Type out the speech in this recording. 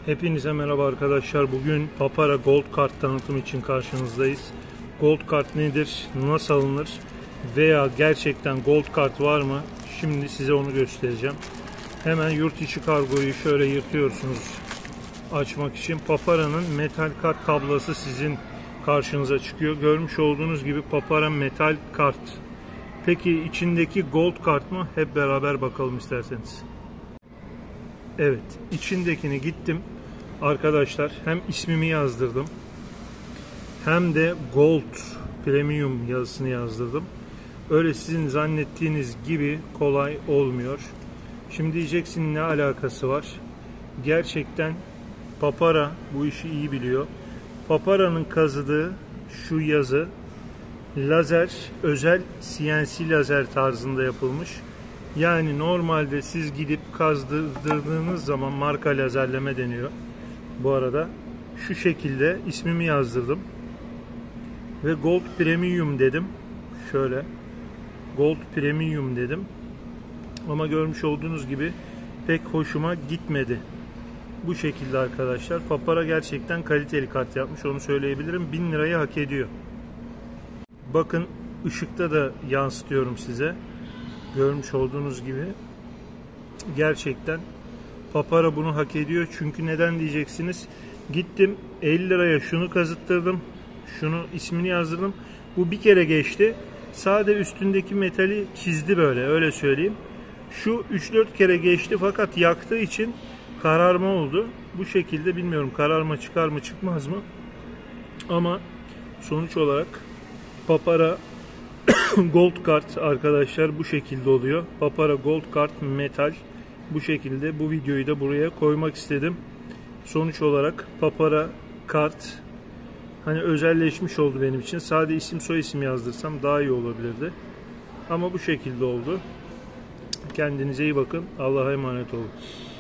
Hepinize merhaba arkadaşlar. Bugün Papara Gold Kart tanıtım için karşınızdayız. Gold Kart nedir? Nasıl alınır? Veya gerçekten Gold Kart var mı? Şimdi size onu göstereceğim. Hemen yurt içi kargoyu şöyle yırtıyorsunuz açmak için. Papara'nın metal kart tablası sizin karşınıza çıkıyor. Görmüş olduğunuz gibi Papara metal kart. Peki içindeki Gold Kart mı? Hep beraber bakalım isterseniz. Evet, içindekini gittim arkadaşlar, hem ismimi yazdırdım hem de Gold Premium yazısını yazdırdım. Öyle sizin zannettiğiniz gibi kolay olmuyor. Şimdi diyeceksin ne alakası var? Gerçekten Papara bu işi iyi biliyor. Papara'nın kazıdığı şu yazı lazer, özel CNC lazer tarzında yapılmış. Yani normalde siz gidip kazdırdığınız zaman marka lazerleme deniyor. Bu arada şu şekilde ismimi yazdırdım ve Gold Premium dedim. Şöyle Gold Premium dedim. Ama görmüş olduğunuz gibi pek hoşuma gitmedi. Bu şekilde arkadaşlar. Papara gerçekten kaliteli kart yapmış, onu söyleyebilirim. 1000 lirayı hak ediyor. Bakın ışıkta da yansıtıyorum size. Görmüş olduğunuz gibi gerçekten Papara bunu hak ediyor. Çünkü neden diyeceksiniz? Gittim 50 liraya şunu kazıttırdım. Şunu ismini yazdırdım. Bu bir kere geçti. Sade üstündeki metali çizdi böyle, öyle söyleyeyim. Şu 3-4 kere geçti fakat yaktığı için kararma oldu. Bu şekilde bilmiyorum kararma çıkar mı çıkmaz mı? Ama sonuç olarak Papara Gold Kart arkadaşlar bu şekilde oluyor. Papara Gold Kart metal bu şekilde. Bu videoyu da buraya koymak istedim. Sonuç olarak Papara kart hani özelleşmiş oldu benim için. Sade isim soy isim yazdırsam daha iyi olabilirdi. Ama bu şekilde oldu. Kendinize iyi bakın. Allah'a emanet olun.